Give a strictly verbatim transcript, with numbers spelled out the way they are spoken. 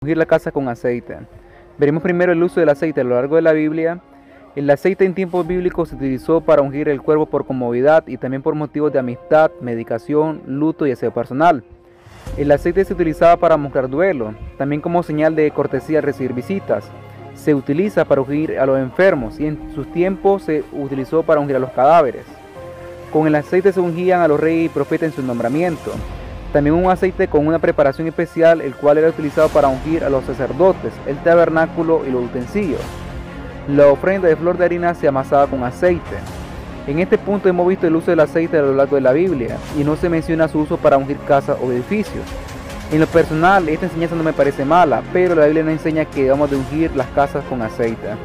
Ungir la casa con aceite. Veremos primero el uso del aceite a lo largo de la Biblia. El aceite en tiempos bíblicos se utilizó para ungir el cuerpo por comodidad y también por motivos de amistad, medicación, luto y aseo personal. El aceite se utilizaba para mostrar duelo, también como señal de cortesía al recibir visitas. Se utiliza para ungir a los enfermos y en sus tiempos se utilizó para ungir a los cadáveres. Con el aceite se ungían a los reyes y profetas en su nombramiento. También un aceite con una preparación especial, el cual era utilizado para ungir a los sacerdotes, el tabernáculo y los utensilios. La ofrenda de flor de harina se amasaba con aceite. En este punto hemos visto el uso del aceite a lo largo de la Biblia y no se menciona su uso para ungir casas o edificios. En lo personal, esta enseñanza no me parece mala, pero la Biblia no enseña que debamos de ungir las casas con aceite.